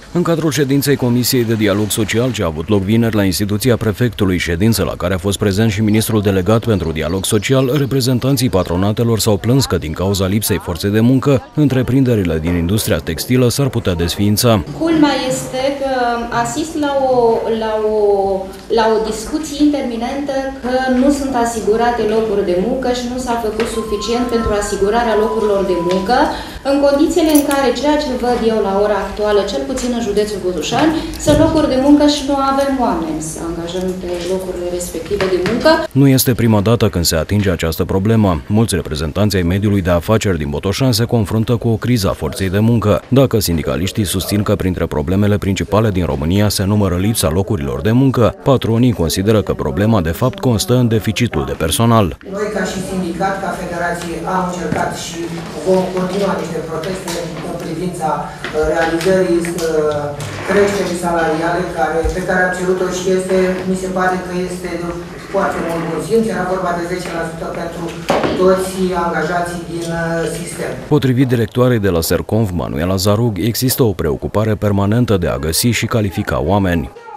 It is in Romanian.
În cadrul ședinței Comisiei de Dialog Social, ce a avut loc vineri la instituția prefectului, ședință la care a fost prezent și ministrul delegat pentru dialog social, reprezentanții patronatelor s-au plâns că din cauza lipsei forței de muncă, întreprinderile din industria textilă s-ar putea desființa. Culmea este că asist la o discuție interminentă că nu sunt asigurate locuri de muncă și nu s-a făcut suficient pentru asigurarea locurilor de muncă, în condițiile în care ceea ce văd eu la ora actuală, cel puțin în județul Botoșani, sunt locuri de muncă și nu avem oameni să angajăm pe locurile respective de muncă. Nu este prima dată când se atinge această problemă. Mulți reprezentanți ai mediului de afaceri din Botoșani se confruntă cu o criză a forței de muncă. Dacă sindicaliștii susțin că printre problemele principale din România se numără lipsa locurilor de muncă, patronii consideră că problema de fapt constă în deficitul de personal. Noi ca și sindicat, ca federație, am încercat și vom continua niște proteste în privința realizării creșterii salariale pe care am cerut-o și mi se pare că este foarte mult bun simț. Era vorba de 10% pentru toți angajații din sistem. Potrivit directoarei de la Serconv, Manuela Zarug, există o preocupare permanentă de a găsi și califica oameni.